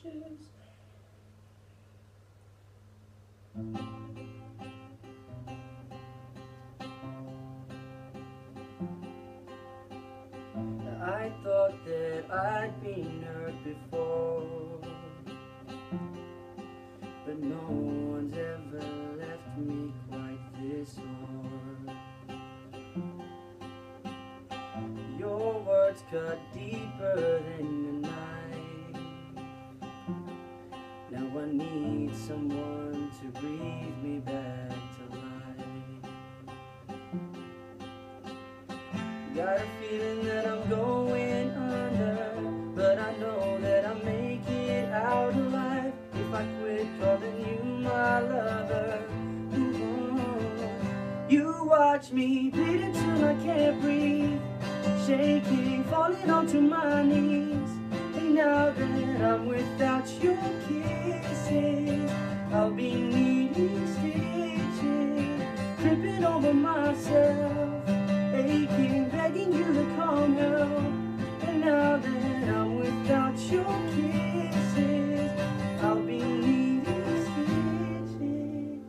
stages. I thought that I'd been hurt before, but no one's ever left me quite this hard. Your words cut deeper than the night. Now I need someone to breathe me back to life. Got a feeling that I'm going under, but I know that I'll make it out alive if I quit calling you my lover. You watch me bleed until I can't breathe, shaking, falling onto my knees. And now that I'm without your kisses, I'll be needing stitches, tripping over myself, aching, begging you to come help. And now that I'm without your kisses, I'll be needing stitches.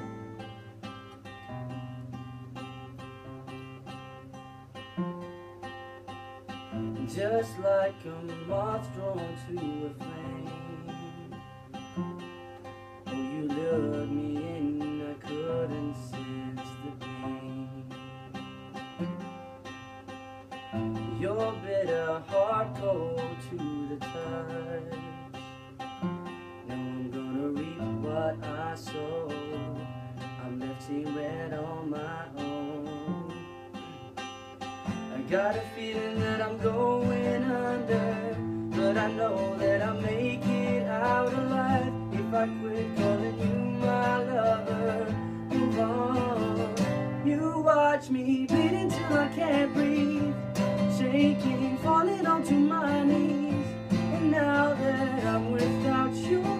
Just like a moth drawn to a flame, oh, you lured me in, I couldn't sense the pain. Your bitter heart cold to the touch. Now I'm gonna reap what I sowed. I'm left here red on my own. I got a feeling that I'm going under, but I know that I'll make it out alive if I quit calling you my lover. Move on. You watch me bleed until I can't breathe, shaking, falling onto my knees. And now that I'm without you,